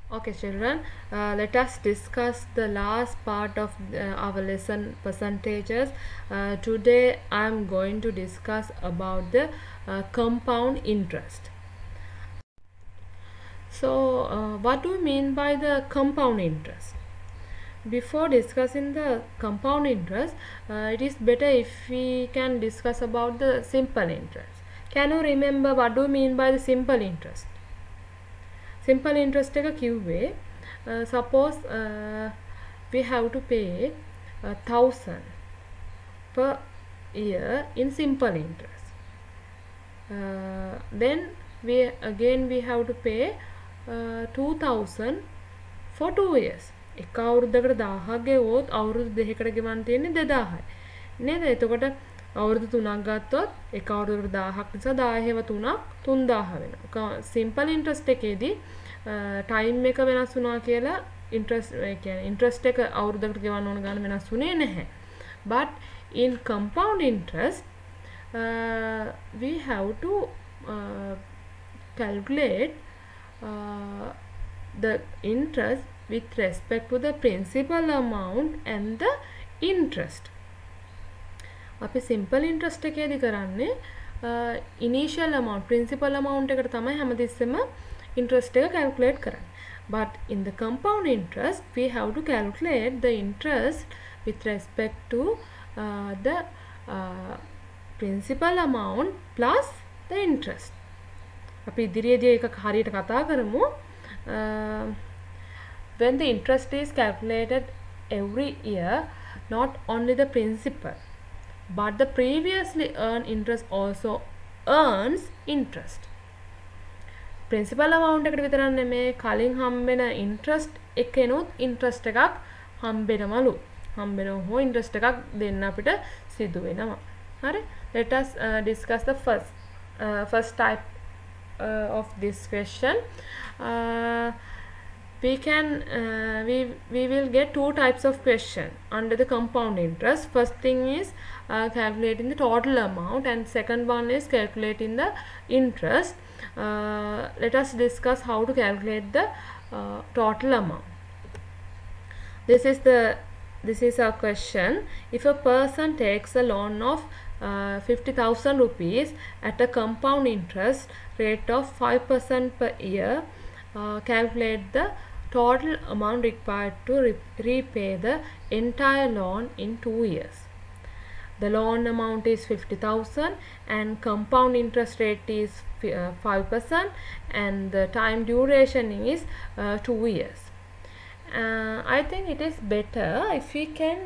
Okay, children, let us discuss the last part of our lesson percentages. Today I am going to discuss about the compound interest. So, what do you mean by the compound interest? Before discussing the compound interest, it is better if we can discuss about the simple interest. Can you remember what do you mean by the simple interest? Simple interest එක කිව්වේ suppose we have to pay 1,000 per year in simple interest. Then we have to pay 2,000 for 2 years. එක අවුරුද්දකට 1000ක් ගෙවුවොත් අවුරුදු දෙකකට ගෙවන්න තියෙන්නේ 2000යි නේද? එතකොට අවුරුදු 3ක් ගත්තොත් එක අවුරුදුකට 1000ක් නිසා 10 හෙව 3ක් 3000 වෙනවා. සිම්පල් ඉන්ට්‍රස්ට් එකේදී ටයිම් එක වෙනස් වුණා කියලා ඉන්ට්‍රස්ට් ඒ කියන්නේ ඉන්ට්‍රස්ට් එක අවුරුද්දකට ගෙවන්න ඕන ගාන වෙනස් වුණේ නැහැ. But in compound interest we have to calculate the interest with respect to the principal amount and the interest. අපි simple interest එකේදී කරන්නේ initial amount principal amount එකට තමයි හැමතිස්සෙම interest එක calculate කරන්නේ. But in the compound interest we have to calculate the interest with respect to the principal amount plus the interest. අපි ඉදිරියේදී ඒක හරියට කතා කරමු. When the interest is calculated every year, not only the principal but the previously earned interest also earns interest. Principal amount එකට විතරක් නෙමෙයි කලින් හම්බෙන interest එකේනොත් interest එකක් හම්බෙනවලු. හම්බෙනව හෝ interest එකක් දෙන්න අපිට සිදු වෙනවා. හරි? Let us discuss the first type of this question. We will get two types of question under the compound interest. First thing is calculating the total amount, and second one is calculating the interest. Let us discuss how to calculate the total amount. This is our question. If a person takes a loan of 50,000 rupees at a compound interest rate of 5% per year, calculate the total amount required to repay the entire loan in 2 years. The loan amount is 50,000 and compound interest rate is 5% and the time duration is 2 years. I think it is better if we can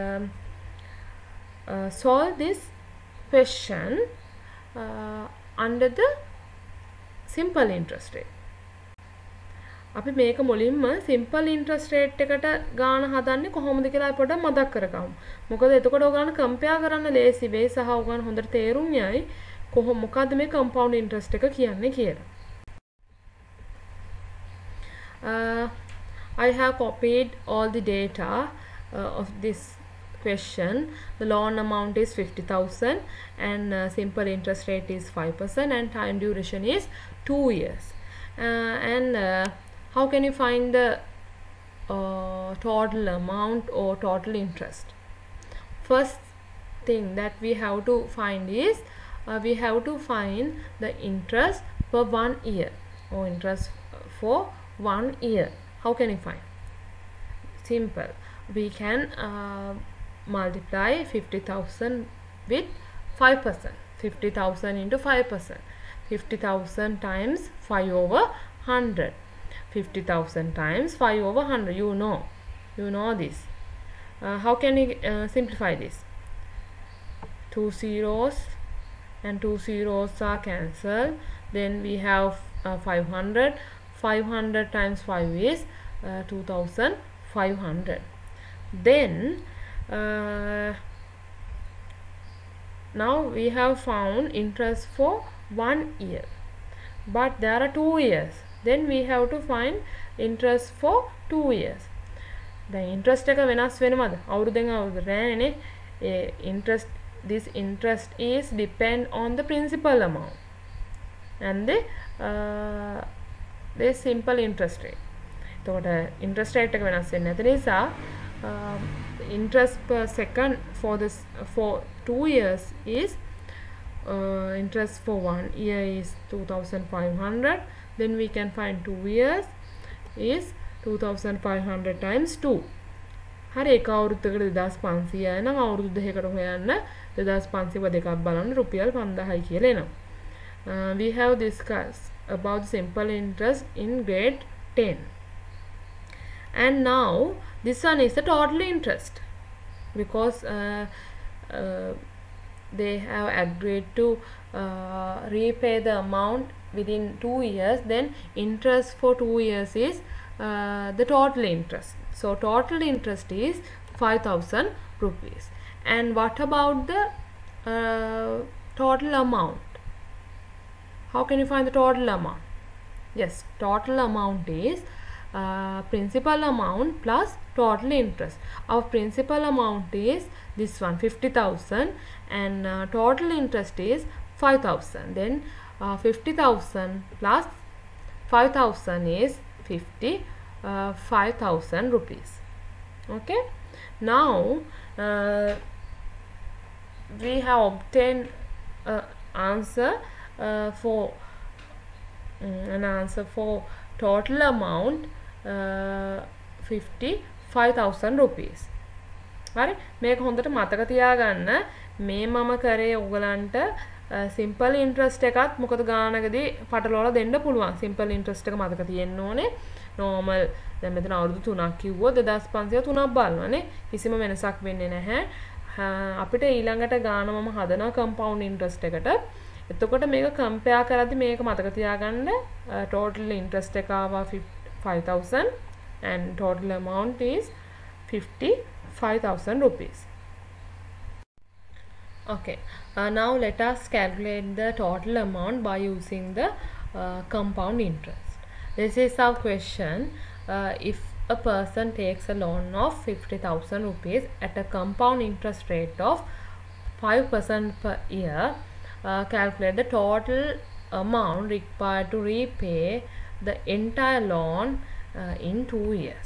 solve this question under the simple interest rate. අපි මේක මුලින්ම simple interest rate එකට ගාන හදන්නේ කොහොමද කියලා පොඩ්ඩක් මතක් කරගමු. මොකද එතකොට ඔයගොල්ලන් compare කරන්න ලේසි වෙයි සහ ඔයගොල්ලන් හොඳට තේරුම් යයි මොකද්ද මේ compound interest එක කියන්නේ කියලා. I have copied all the data of this question. The loan amount is 50,000 and simple interest rate is 5% and time duration is 2 years. How can you find the total amount or total interest? First thing that we have to find is we have to find the interest per 1 year or interest for 1 year. How can you find? Simple. We can multiply 50,000 with 5%. 50,000 into 5%. 50,000 times 5 over 100. 50,000 times 5 over 100. You know this. How can we simplify this? 2 zeros and 2 zeros are cancelled. Then we have 500. 500 times 5 is 2,500. Then now we have found interest for 1 year, but there are 2 years. Then we have to find interest for 2 years. The interest එක වෙනස් වෙනවද? අවුරුද්දෙන් අවුරුද්දට නෑනේ. This interest is depend on the principal amount and the simple interest rate. එතකොට interest rate එක වෙනස් වෙන්නේ නැති නිසා interest per second for 2 years is interest for 1 year is 2500. Then we can find 2 years is 2500 times 2. හරි එක අවුරුද්දකට 2500යි නම් අවුරුදු දෙකකට හොයන්න 2500 දෙකක් බලන්න රුපියල් 5000යි කියලා එනවා. We have discussed about simple interest in grade 10. And now this one is the total interest because they have agreed to repay the amount within 2 years. Then interest for 2 years is the total interest. So total interest is 5000 rupees. And what about the total amount? How can you find the total amount? Yes, total amount is principal amount plus total interest. Our principal amount is this one 50,000 and total interest is 5,000. Then 50,000 plus 5,000 is 5,000 rupees. Okay, now we have obtained answer for an answer for total amount 55,000 rupees. හරි මේක හොඳට මතක තියාගන්න මේ මම කරේ ඔයගලන්ට simple interest එකත් මොකද ගානකදී පටලවලා දෙන්න පුළුවන් simple interest එක මතක තියෙන්න ඕනේ normal දැන් මෙතන අවුරුදු 3ක් කිව්වොත් 2500 3ක් බලනවානේ කිසිම වෙනසක් වෙන්නේ නැහැ අපිට ඊළඟට ගාන මම හදනවා compound interest එකට එතකොට මේක compare කරද්දි මේක මතක තියාගන්න total interest එක ආවා 5000 and total amount is 55,000 rupees. Okay, now let us calculate the total amount by using the compound interest. This is our question. If a person takes a loan of 50,000 rupees at a compound interest rate of 5% per year, calculate the total amount required to repay the entire loan in 2 years.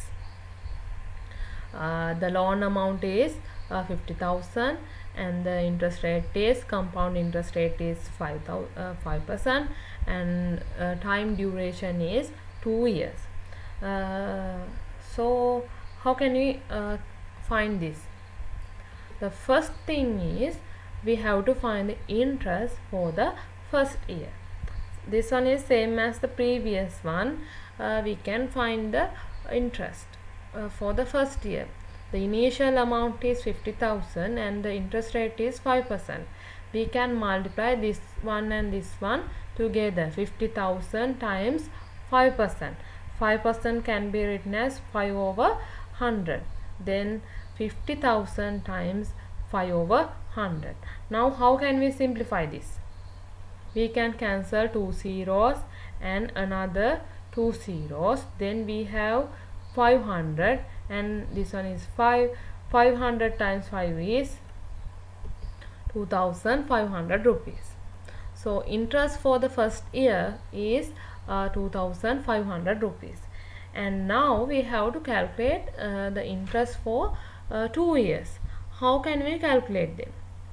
The loan amount is 50,000 and the interest rate is compound interest rate is 5% and time duration is 2 years. So how can we find this? The first thing is we have to find the interest for the first year. This one is same as the previous one. We can find the interest for the first year. The initial amount is 50,000 and the interest rate is 5%. We can multiply this one and this one together. 50,000 times 5%. 5% can be written as 5 over 100. Then 50,000 times 5 over 100. Now how can we simplify this? We can cancel 2 zeros and another 2 zeros. Then we have 500 and this one is 500 times 5 is 2,500 rupees. So interest for the first year is 2,500 rupees. And now we have to calculate the interest for 2 years. How can we calculate them?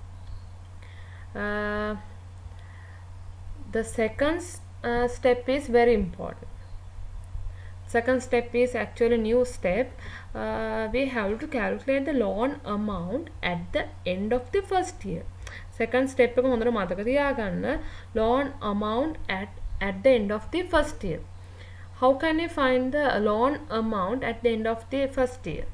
The second step is very important. Second step is actually new step. We have to calculate the loan amount at the end of the first year. Second step එක හොඳට මතක තියාගන්න loan amount at the end of the first year. How can we find the loan amount at the end of the first year?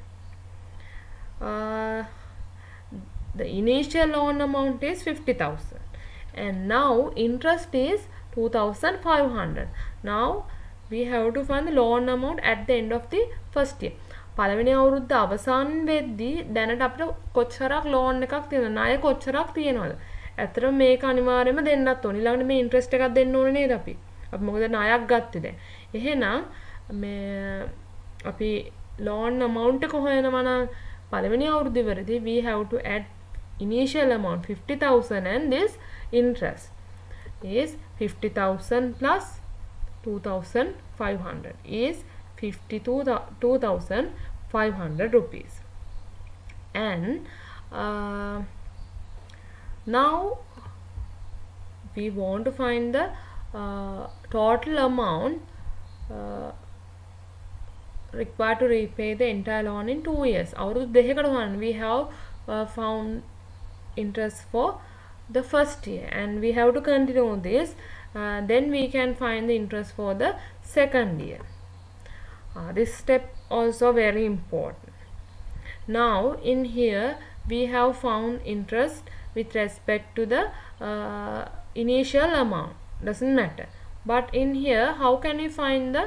The initial loan amount is 50,000 and now interest is 2,500. Now we have to find the loan amount at the end of the first year. පළවෙනි අවුරුද්ද අවසන් වෙද්දී දැනට අපිට කොච්චරක් loan එකක් තියෙනවද? ණය කොච්චරක් තියෙනවද? ඇත්තටම මේක අනිවාර්යයෙන්ම දෙන්නත් ඕනේ. ඊළඟට මේ ඉන්ට්‍රෙස්ට් එකක් දෙන්න ඕනේ නේද අපි? අපි මොකද ණයක් ගත්තේ දැන්. එහෙනම් මේ අපි loan amount එක හොයනවා නම් පළවෙනි අවුරුද්ද ඉවරදී we have to add initial amount 50,000 and this interest is 50,000 plus 2,500 is 52,500 rupees. And now we want to find the total amount required to repay the entire loan in 2 years. We have found interest for the first year, and we have to continue this. Then we can find the interest for the second year. This step also very important. Now in here we have found interest with respect to the initial amount, doesn't matter. But in here, how can we find the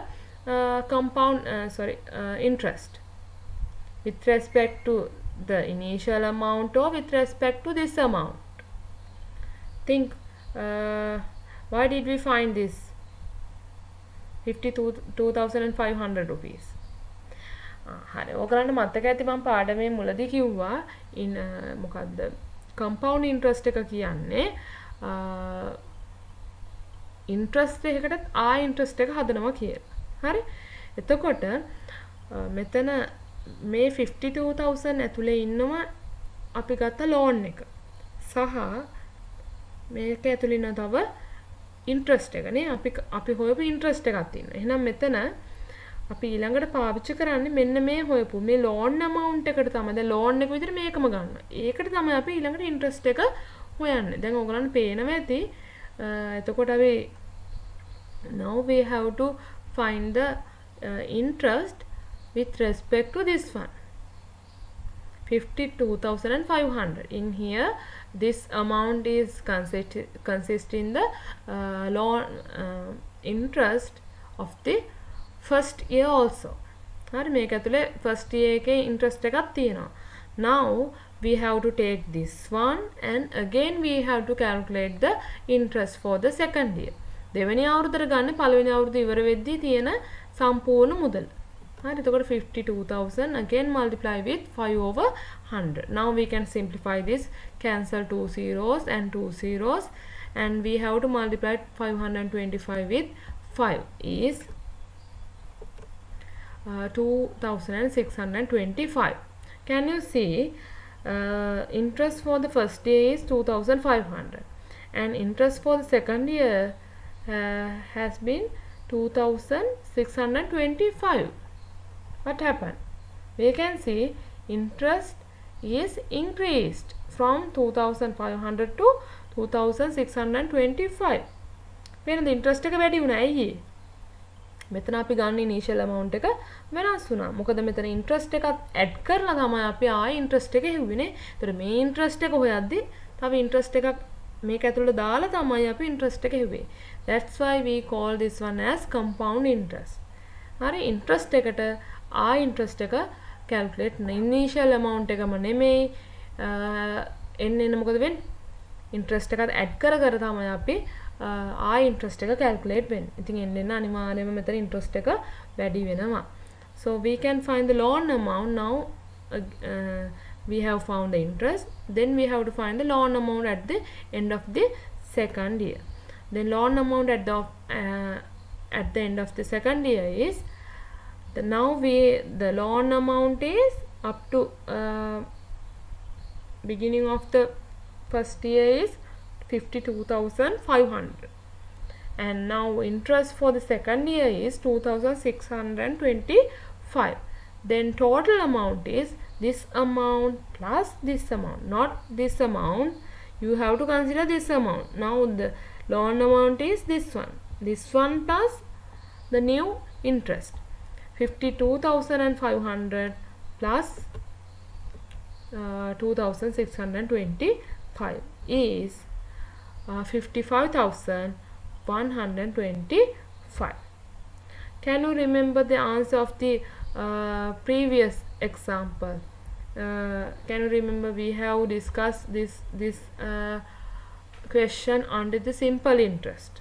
interest with respect to the initial amount or with respect to this amount? Think, why did we find this 52,500 rupees? හරි, ඔයගලන්ට මතක ඇති මම පාඩමේ මුලදී කිව්වා මොකද්ද compound interest එක කියන්නේ interest එකකට ආ interest එක හදනවා කියලා. හරි, එතකොට මෙතන මේ 52,000 ඇතුලේ ඉන්නවා අපි ගත්ත loan එක සහ මේක ඇතුලේ ඉන්න තව interest එක නේ අපි හොයපු interest එකක් තියෙනවා. එහෙනම් මෙතන අපි ඊළඟට පාවිච්චි කරන්නේ මෙන්න මේ හොයපු මේ loan amount එකට තමයි. දැන් loan එක විදිහට මේකම ගන්නවා. ඒකට තමයි අපි ඊළඟට interest එක හොයන්නේ. දැන් ඔයගලන්ට පේනවා ඇති. එතකොට අපි now we have to find the interest with respect to this one 52,500. In here this amount is consisting the loan interest of the first year also. හරි, මේක ඇතුලේ first year එකේ interest එකක් තියෙනවා. Now we have to take this one and again we have to calculate the interest for the second year. දෙවෙනි අවුරුද්දට ගන්න පළවෙනි අවුරුද්ද ඉවර වෙද්දී තියෙන සම්පූර්ණ මුදල. හරි, එතකොට 52,000 again multiply with 5/100. Now we can simplify this, cancel 2 zeros and 2 zeros, and we have to multiply 525 with 5 is 2,625. Can you see interest for the first year is 2,500 and interest for the second year has been 2,625. What happened? We can see interest is increased from 2,500 to 2,625. When the interest එක වැඩි වුණා ඇයි? මෙතන අපි ගන්න initial amount එක වෙනස් වුණා. මොකද මෙතන interest එකත් add කරලා තමයි අපි ආයෙ interest එක හෙව්වේ. ඒතර මේ interest එක හොයද්දි තව interest එකක් මේක ඇතුළට දාලා තමයි අපි interest එක හෙව්වේ. That's why we call this one as compound interest. හරි, interest එකට ආයෙ interest එක calculate initial amount එකම නෙමෙයි එන්න මොකද වෙන්නේ? interest එකත් add කර තමයි අපි interest එක calculate වෙන්නේ. ඉතින් එන්න අනිවාර්යයෙන්ම මෙතන interest එක වැඩි වෙනවා. So we can find the loan amount. Now we have found the interest, then we have to find the loan amount at the end of the second year. The loan amount at the end of the second year is the loan amount is up to beginning of the first year is 52,500, and now interest for the second year is 2,625. Then total amount is this amount plus this amount, not this amount. You have to consider this amount. Now the loan amount is this one plus the new interest 52,500 plus 2,625 is 55,125. Can you remember the answer of the previous example? Can you remember we have discussed this question under the simple interest?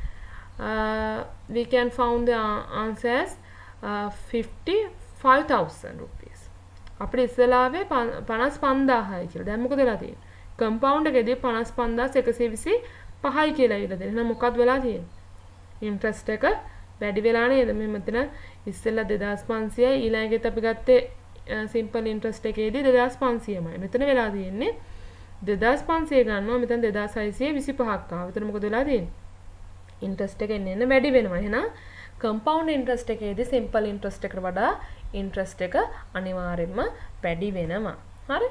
We can found the answer as 55,000 rupees. අපිට ඉස්සලාවේ 55,000යි කියලා. දැන් මොකද වෙලා තියෙන්නේ? compound එකේදී 55,125යි කියලා ඉවිල්ලා තියෙනවා. එහෙනම් මොකක්ද වෙලා තියෙන්නේ? interest එක වැඩි වෙලා නේද මේ මෙතන ඉස්සෙල්ලා 2500යි ඊළඟට අපි ගත්තේ simple interest එකේදී 2500යි මෙතන වෙලා තියෙන්නේ 2500 ගන්නවා මෙතන 2625ක් ආවා. එතන මොකද වෙලා තියෙන්නේ? interest එක එන්න වැඩි වෙනවා. එහෙනම් compound interest එකේදී simple interest එකට වඩා interest එක අනිවාර්යෙන්ම වැඩි වෙනවා. හරි?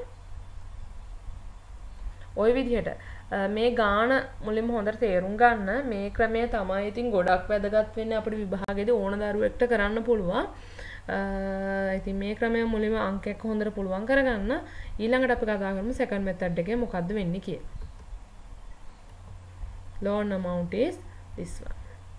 ওই විදිහට මේ ගාන මුලින්ම හොඳට තේරුම් ගන්න. මේ ක්‍රමය තමයි ඉතින් ගොඩක් වැදගත් වෙන්නේ අපේ විභාගයේදී ඕන දරුවෙක්ට කරන්න පුළුවන්. ඉතින් මේ ක්‍රමය මුලින්ම අංකයක් හොඳට පුළුවන් කරගන්න. ඊළඟට අපි කතා කරමු second method එකේ මොකද්ද වෙන්නේ කියලා. Loan amount is this one.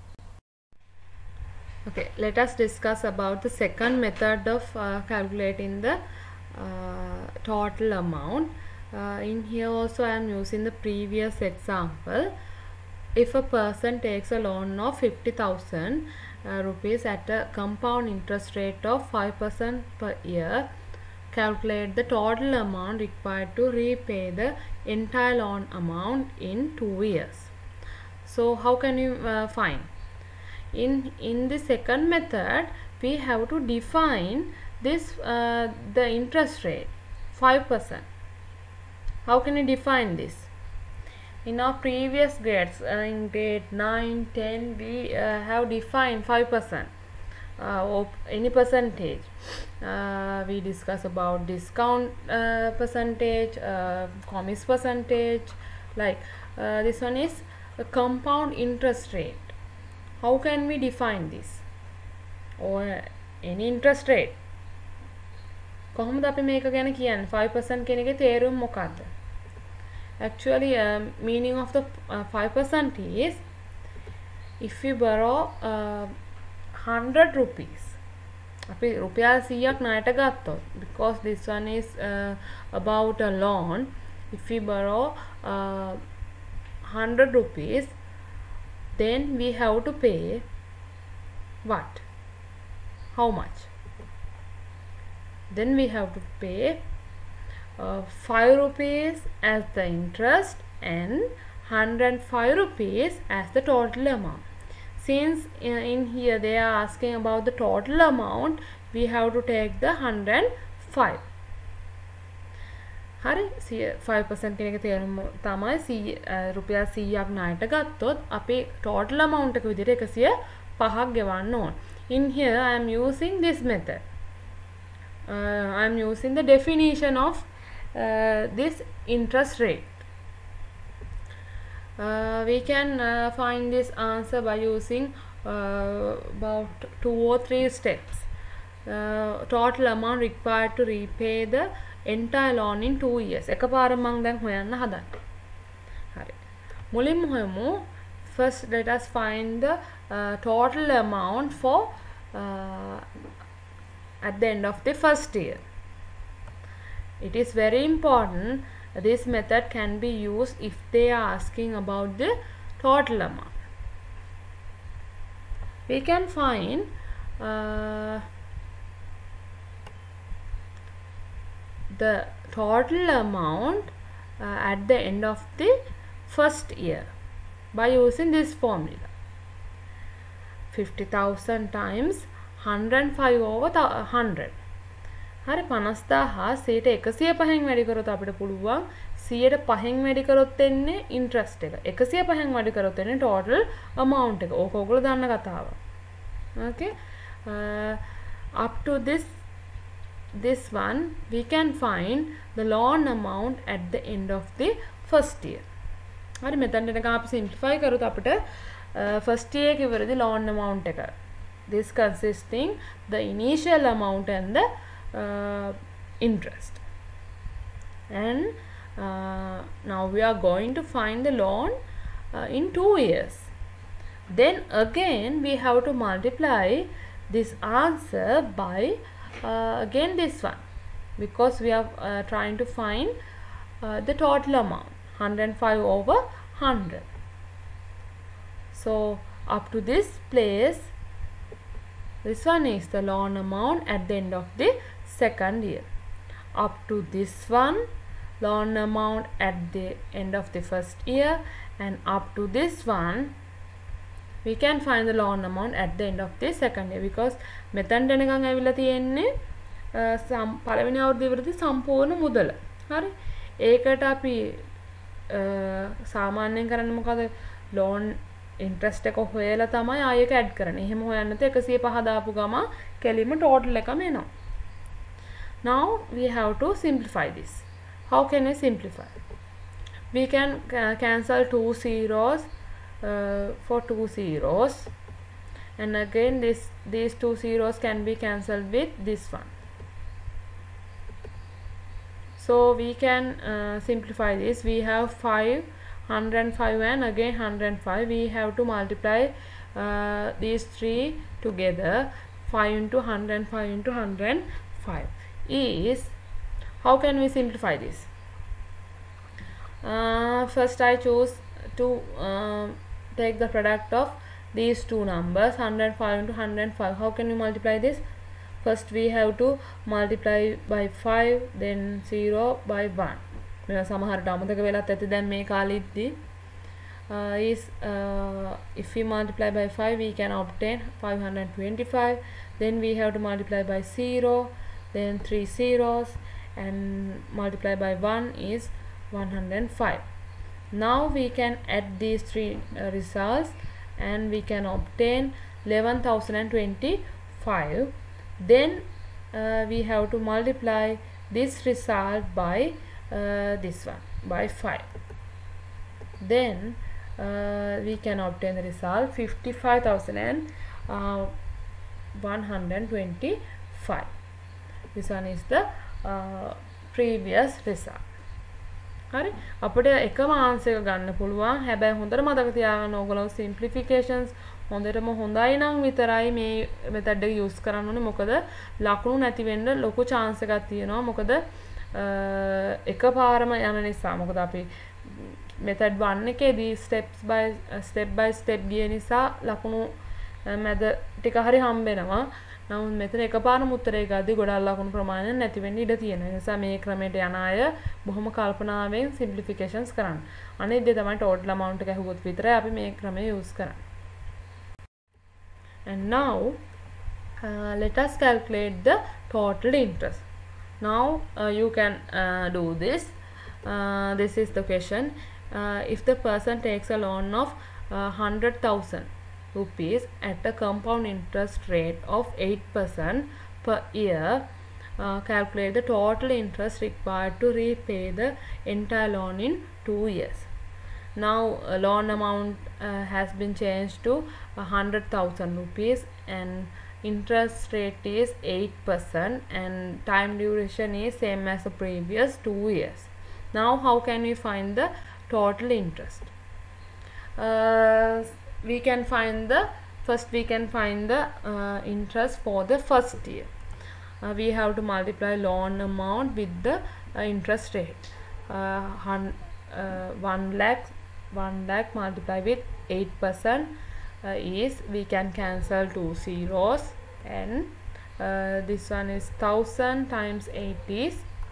Okay, let us discuss about the second method of calculating the total amount. In here also I am using the previous example. If a person takes a loan of 50,000 rupees at a compound interest rate of 5% per year, calculate the total amount required to repay the entire loan amount in 2 years. So how can you find? In the second method we have to define this the interest rate 5%. How can you define this? In our previous grades, in grade 9, 10, we have defined 5% or any percentage. We discuss about discount percentage, commis percentage. Like this one is the compound interest rate. How can we define this? Or any interest rate? කොහොමද අපි මේක ගැන කියන්නේ 5% කියන එකේ තේරුම මොකක්ද? Actually meaning of the 5% is if we borrow 100 rupees අපි රුපියල් 100ක් ණයට ගත්තොත් because this one is about a loan. If we borrow 100 rupees then we have to pay what? How much? Then we have to pay 5 rupees as the interest and 105 rupees as the total amount. Since in here they are asking about the total amount, we have to take the 105. හරි 5% කියන එක තේරුම තමයි රුපියල් 100ක් ණයට ගත්තොත් අපි total amount එක විදිහට 105ක් ගෙවන්න ඕන. In here I am using this method. I am using the definition of this interest rate. We can find this answer by using about 2 or 3 steps. Total amount required to repay the entire loan in 2 years. එකපාරම මම දැන් හොයන්න හදන්නේ. හරි. මුලින්ම හොයමු. First let us find the total amount for at the end of the first year. It is very important. This method can be used if they are asking about the total amount. We can find the total amount at the end of the first year by using this formula. 50,000 times 105 over 100. හරි 50000 105න් වැඩි කරොත් අපිට පුළුවන් 105න් වැඩි කරොත් එන්නේ interest එක. 105න් වැඩි කරොත් එන්නේ total amount එක. ඕක ඔයගොල්ලෝ දන්න කතාව. Okay. Up to this one we can find the loan amount at the end of the first year. හරි මෙතන එනකම් අපි simplify කරොත් අපිට first year එකේ ඉවරදී loan amount එක. This consisting the initial amount and the interest. And now we are going to find the loan in 2 years. Then again we have to multiply this answer by again this one, because we are trying to find the total amount 105 over 100. So up to this place, this one is the loan amount at the end of the second year. Up to this one, loan amount at the end of the first year, and up to this one, we can find the loan amount at the end of the second year because මෙතනට එනකන් ඇවිල්ලා තියෙන්නේ පළවෙනි අවුරුදු ඉවරදී සම්පූර්ණ මුදල. හරි. ඒකට අපි සාමාන්‍යයෙන් කරන්නේ මොකද? loan interest එක හොයලා තමයි ආයෙක add කරන්නේ. එහෙම හොයන්න නැත්නම් 105 දාපු ගම කෙලින්ම total එකම එනවා. Now we have to simplify this. How can we simplify? We can cancel 2 zeros for 2 zeros, and again these 2 zeros can be cancelled with this one. So we can simplify this. We have 5, 105 and again 105. We have to multiply these three together. 5 into 105 into 105 is, how can we simplify this? First I choose to take the product of these two numbers, 105 into 105. How can we multiply this? First we have to multiply by 5, then 0 by 1. මෙයා සමහරට අමතක වෙලත් ඇති. දැන් මේ කාලෙද්දී is if we multiply by 5 we can obtain 525. Then we have to multiply by 0, then 3 zeros, and multiply by 1 is 105. Now we can add these three results and we can obtain 11,025. Then we have to multiply this result by this one by 5. Then we can obtain the result 55,125. This one is the previous result. හරි අපිට එකම answer එක ගන්න පුළුවන්. හැබැයි හොඳට මතක තියාගන්න ඕගොල්ලෝ simplifications හොඳටම හොඳයි නම් විතරයි මේ මෙතඩ් එක යූස් කරන්න ඕනේ. මොකද ලකුණු නැති වෙන්න ලොකු chance එකක් තියෙනවා. මොකද එකපාරම යන නිසා. මොකද අපි method 1 එකේදී step by step ගිය නිසා ලකුණු මැද ටික හරි හම්බෙනවා. නමුත් මෙතන එකපාරම උත්තරේ ගද්දි ගොඩක් ලකුණු ප්‍රමාණය නැති වෙන්න ඉඩ තියෙනවා. ඒ නිසා මේ ක්‍රමයට යන අය බොහොම කල්පනාවෙන් simplifications කරන්න. අනිත් දේ තමයි total amount එක ඇහුවොත් විතරයි අපි මේ ක්‍රමය use කරන්නේ. And now let us calculate the total interest. Now you can do this. This is the question. If the person takes a loan of 100,000 rupees at a compound interest rate of 8% per year, calculate the total interest required to repay the entire loan in 2 years. Now loan amount has been changed to 100,000 rupees and interest rate is 8% and time duration is same as the previous 2 years. Now how can we find the total interest? We can find the interest for the first year. We have to multiply loan amount with the interest rate. 1 lakh multiply with 8% is, we can cancel 2 zeros, and this one is 1000 times 8 is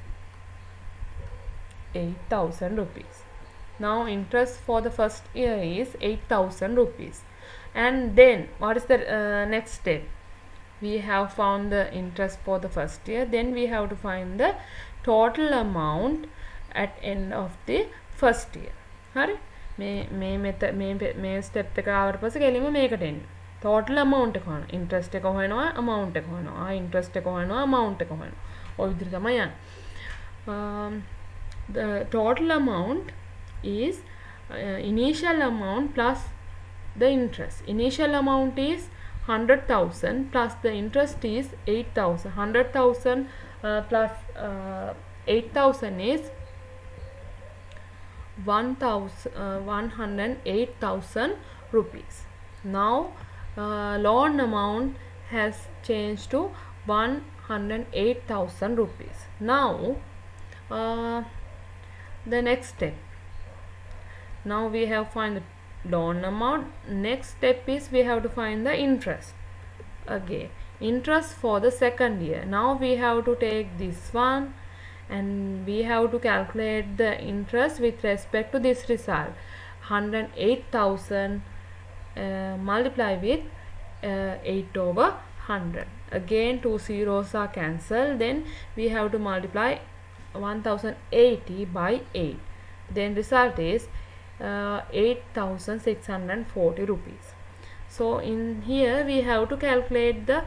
8,000 rupees. Now interest for the first year is 8,000 rupees. And then what is the next step? We have found the interest for the first year. Then we have to find the total amount at end of the first year. හරි මේ step එක ආවට පස්සේ කෙලින්ම මේකට එන්නේ. total amount එක හොයනවා. interest එක හොයනවා, amount එක හොයනවා. interest එක හොයනවා, amount එක හොයනවා. ඔය විදිහට තමයි යන්නේ. The total amount is initial amount plus the interest. Initial amount is 100,000 plus the interest is 8,000. 100,000 plus 8,000 is 108,000 rupees. Now loan amount has changed to 108,000 rupees. Now the next step. Now we have find the loan amount. Next step is we have to find the interest. Again, interest for the second year. Now we have to take this one and we have to calculate the interest with respect to this result. 108,000 multiply with 8 over 100. Again 2 zeros are cancelled, then we have to multiply 1080 by 8. Then result is 8,640 rupees. So in here we have to calculate the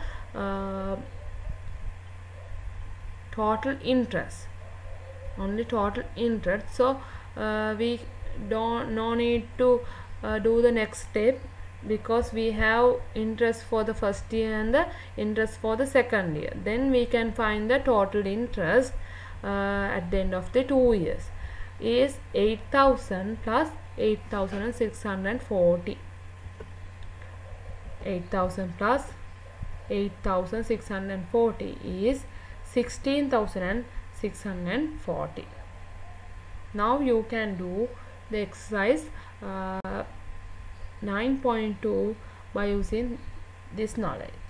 total interest, only total interest. So we no need to do the next step, because we have interest for the first year and the interest for the second year. Then we can find the total interest at the end of the 2 years is 8,000 plus 8,640. 8,000 plus 8,640 is 16,640. Now you can do the exercise 9.2 by using this knowledge.